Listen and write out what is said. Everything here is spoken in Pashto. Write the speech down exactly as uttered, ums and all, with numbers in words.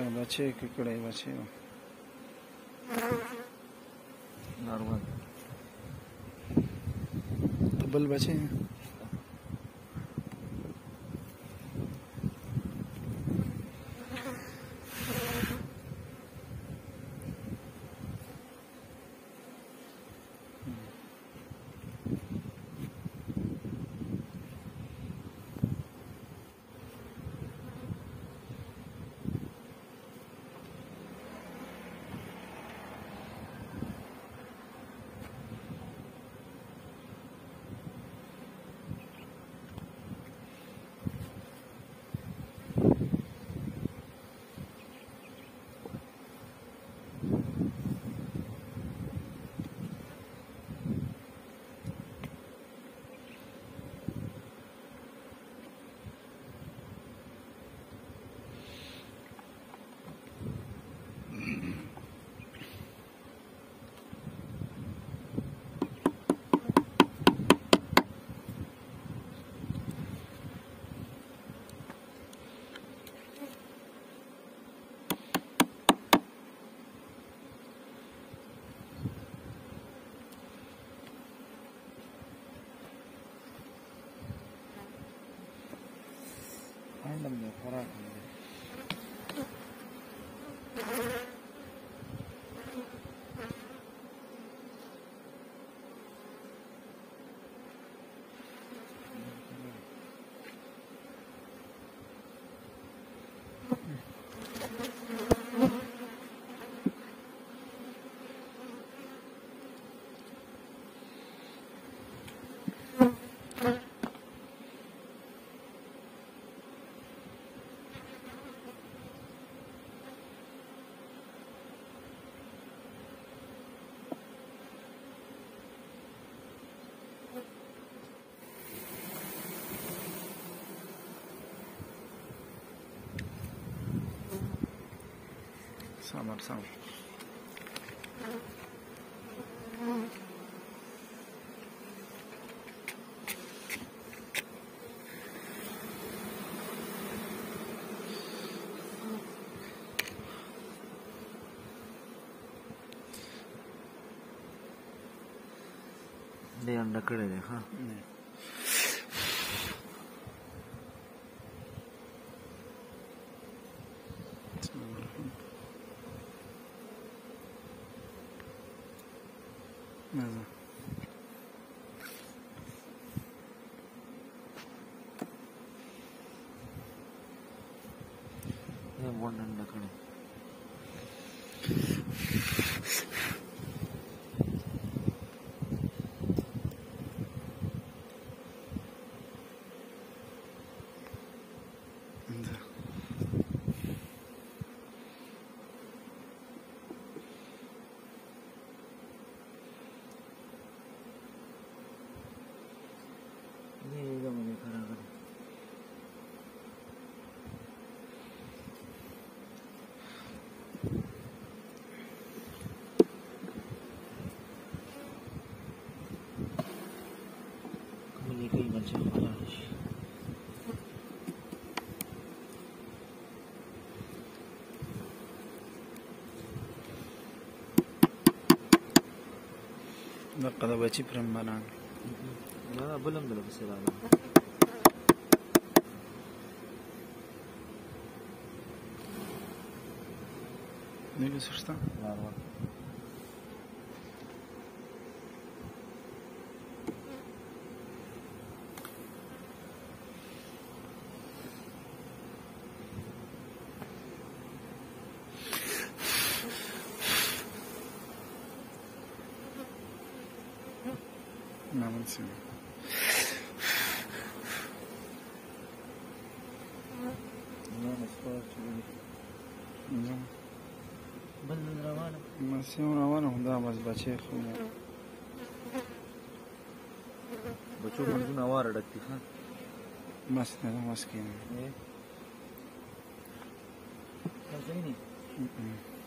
बच्चे किकड़े बच्चे नॉर्मल डबल बच्चे हैं। random में खराब है सामर सामर ले अंडा कड़े दे हाँ ماذا ये वन अंडा कड़े ये जो मुझे खड़ा कर मुझे कई बच्चे खड़ा है لقد بچي پرم بنان لا بلم بلا بس لا نيجي سشتا لا لا نعم نسيب لا نسخة نعم بل روانة ما سيون روانة هدا بس بچه خوب بچو منزون آوار رکھتی خان بس نه بس کینه ايه صحیح نہیں